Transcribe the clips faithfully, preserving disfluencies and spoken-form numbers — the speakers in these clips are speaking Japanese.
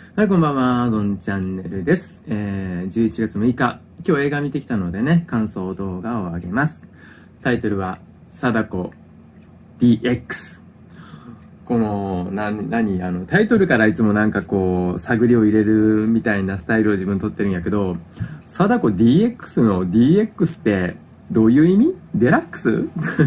はい、こんばんは。どんチャンネルです。えー、じゅういちがつむいか、今日映画見てきたのでね、感想動画を上げます。タイトルは、貞子 ディーエックス。この、な、なに、あの、タイトルからいつもなんかこう、探りを入れるみたいなスタイルを自分とってるんやけど、貞子 ディーエックス の ディーエックス ってどういう意味？デラックス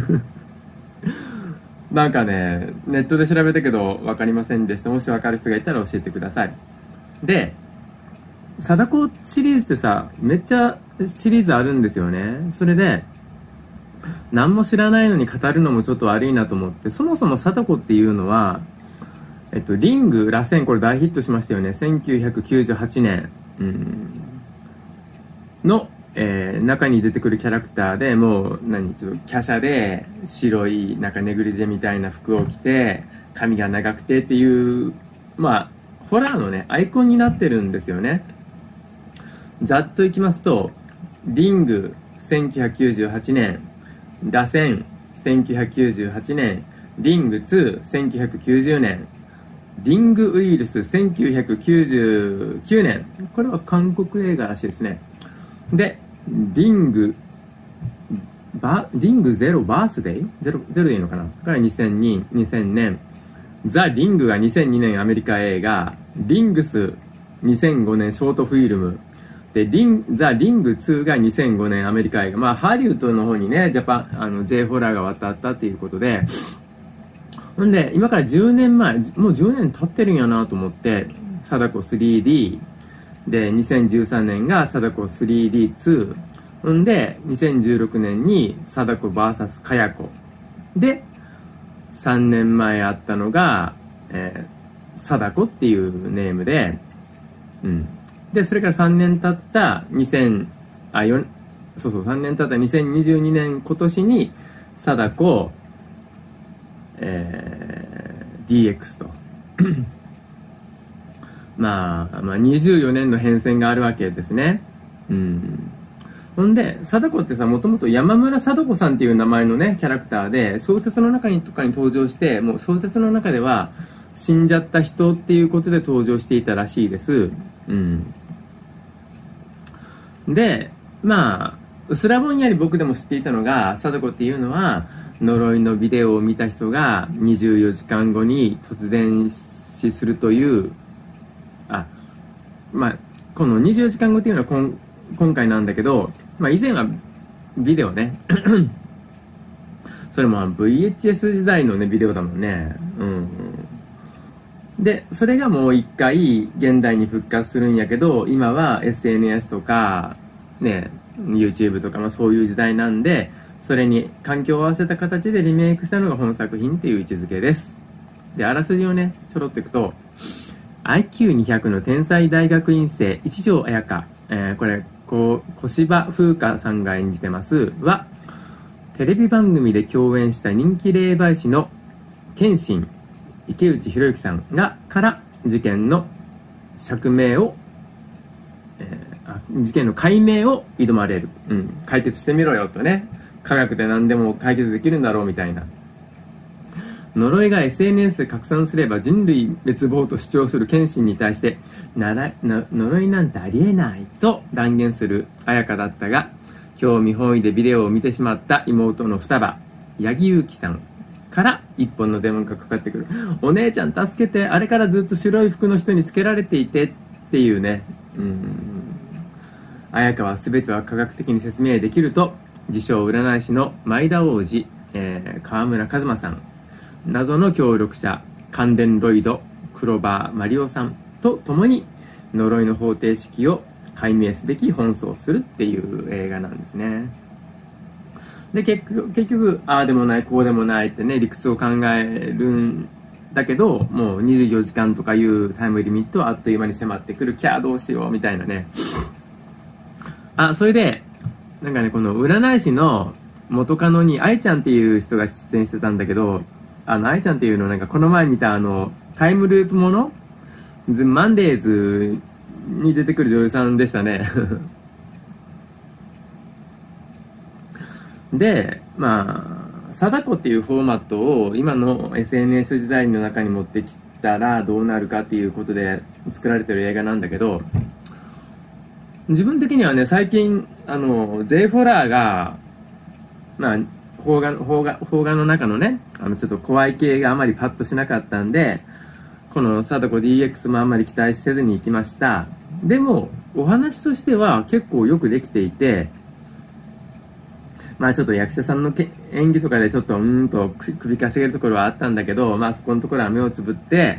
なんかね、ネットで調べたけど分かりませんでした。もし分かる人がいたら教えてください。で、貞子シリーズってさ、めっちゃシリーズあるんですよね。それで、何も知らないのに語るのもちょっと悪いなと思って、そもそも貞子っていうのは、えっと、リング、螺旋、これ大ヒットしましたよね。せんきゅうひゃくきゅうじゅうはちねん、うん、の、えー、中に出てくるキャラクターで、もう、何、ちょっと、華奢で、白い、なんかネグリジェみたいな服を着て、髪が長くてっていう、まあ、ホラーのね、アイコンになってるんですよね。ざっといきますと、リング、せんきゅうひゃくきゅうじゅうはちねん、螺旋、せんきゅうひゃくきゅうじゅうはちねん、リングツー、せんきゅうひゃくきゅうじゅうねん、リングウイルス、せんきゅうひゃくきゅうじゅうきゅうねん。これは韓国映画らしいですね。で、リング、バ、リングゼロバースデイゼロ、ゼロでいいのかなからにせんに、にせんねん。ザ・リングがにせんにねんアメリカ映画。リングスにせんごねんショートフィルム。で、リン、ザ・リングツーがにせんごねんアメリカ映画。まあ、ハリウッドの方にね、ジャパン、あの、J ホラーが渡ったっていうことで、ほんで、今からじゅうねんまえ、もうじゅうねん経ってるんやなと思って、貞子 スリーディー、で、にせんじゅうさんねんが貞子 スリーディーツー、ほんで、にせんじゅうろくねんに貞子 ブイエス かや子。で、さんねんまえあったのが、えー、貞子っていうネームで、うん。で、それからさんねん経ったにせん、あ、よん、そうそう、さんねん経ったにせんにじゅうにねん今年に、貞子、えー、ディーエックス と。まあ、まあ、にじゅうよねんの変遷があるわけですね。うん。ほんで、貞子ってさ、もともと山村貞子さんっていう名前のね、キャラクターで、小説の中にとかに登場して、もう小説の中では、死んじゃった人っていうことで登場していたらしいです。うん。で、まあ、うすらぼんやり僕でも知っていたのが、貞子っていうのは、呪いのビデオを見た人がにじゅうよじかんごに突然死するという、あ、まあ、このにじゅうよじかんごっていうのはこん今回なんだけど、まあ以前はビデオね。それも ブイエイチエス 時代のね、ビデオだもんね。うん。で、それがもう一回現代に復活するんやけど、今は エスエヌエス とか、ね、YouTube とか、まあそういう時代なんで、それに環境を合わせた形でリメイクしたのが本作品っていう位置づけです。で、あらすじをね、ちょろっといくと、アイキューにひゃく の天才大学院生、一条彩香、えー、これ、こう、小芝風花さんが演じてます、は、テレビ番組で共演した人気霊媒師の謙信、池内博之さんが、から事件の釈明を、えー、あ事件の解明を挑まれる。うん、解決してみろよとね。科学で何でも解決できるんだろうみたいな。呪いが エスエヌエス で拡散すれば人類滅亡と主張する謙信に対してならな呪いなんてありえないと断言する彩香だったが、興味本位でビデオを見てしまった妹の双葉、八木ゆきさんから一本の電話がかかってくる。お姉ちゃん助けて、あれからずっと白い服の人につけられていてっていうね。うーん。彩香は全ては科学的に説明できると、自称占い師の前田王子、えー、川村一馬さん、謎の協力者、関電ロイド、黒羽マリオさんと共に呪いの方程式を解明すべき奔走するっていう映画なんですね。で、結局、結局、ああでもない、こうでもないってね、理屈を考えるんだけど、もうにじゅうよじかんとかいうタイムリミットはあっという間に迫ってくる、キャーどうしようみたいなね。あ、それで、なんかね、この占い師の元カノに愛ちゃんっていう人が出演してたんだけど、あの、愛ちゃんっていうのなんかこの前見たあの、タイムループものマンデーズに出てくる女優さんでしたね。で、まあ、貞子っていうフォーマットを今の エスエヌエス 時代の中に持ってきたらどうなるかっていうことで作られてる映画なんだけど、自分的にはね、最近、あの、J ホラーが、まあ、邦画、邦画、邦画の中のね、あの、ちょっと怖い系があまりパッとしなかったんで、この貞子 ディーエックス もあんまり期待せずに行きました。でも、お話としては結構よくできていて、まあちょっと役者さんのけ演技とかでちょっとうーんと首かしげるところはあったんだけど、まあそこのところは目をつぶって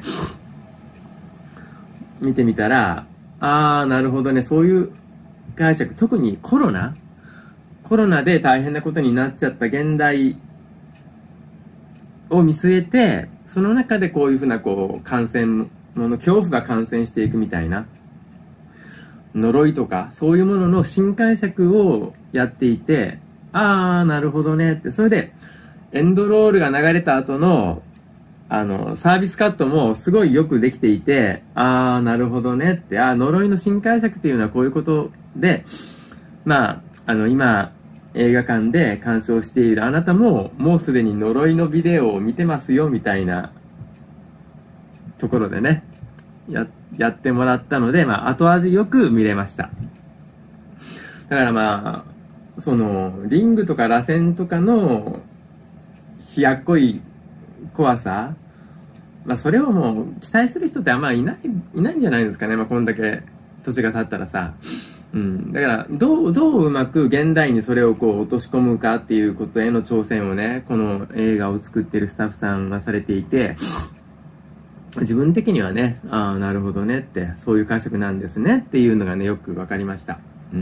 見てみたら、あーなるほどね、そういう解釈、特にコロナコロナで大変なことになっちゃった現代を見据えて、その中でこういうふうなこう感染の恐怖が感染していくみたいな呪いとかそういうものの新解釈をやっていて、あーなるほどねって、それでエンドロールが流れた後のあのサービスカットもすごいよくできていて、あーなるほどねって、あー呪いの新解釈っていうのはこういうことで、まああの今映画館で鑑賞しているあなたももうすでに呪いのビデオを見てますよみたいなところでね や, やってもらったので、まあ後味よく見れました。だからまあそのリングとか螺旋とかのひやっこい怖さ、まあそれをもう期待する人ってあんまりいないいないんじゃないですかね。まあこんだけ年が経ったらさ、うん、だからどうどううまく現代にそれをこう落とし込むかっていうことへの挑戦をね、この映画を作ってるスタッフさんがされていて、自分的にはね、ああなるほどねって、そういう解釈なんですねっていうのがねよく分かりました。うん。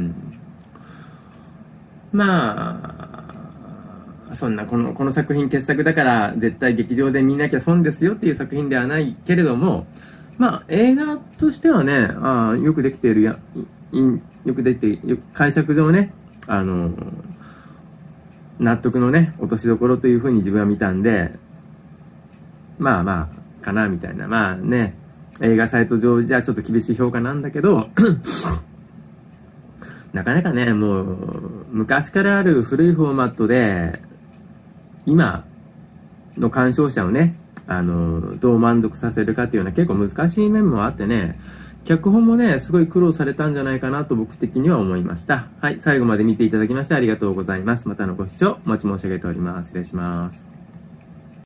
まあそんなこのこの作品傑作だから絶対劇場で見なきゃ損ですよっていう作品ではないけれども、まあ映画としてはね、ああよくできているやよくできてよ解釈上ね、あの納得のね落としどころというふうに自分は見たんで、まあまあかなみたいな、まあね映画サイト上じゃちょっと厳しい評価なんだけどなかなかね、もう昔からある古いフォーマットで今の鑑賞者をね、あのどう満足させるかっていうのは結構難しい面もあってね、脚本もねすごい苦労されたんじゃないかなと僕的には思いました。はい、最後まで見ていただきましてありがとうございます。またのご視聴お待ち申し上げております。失礼します。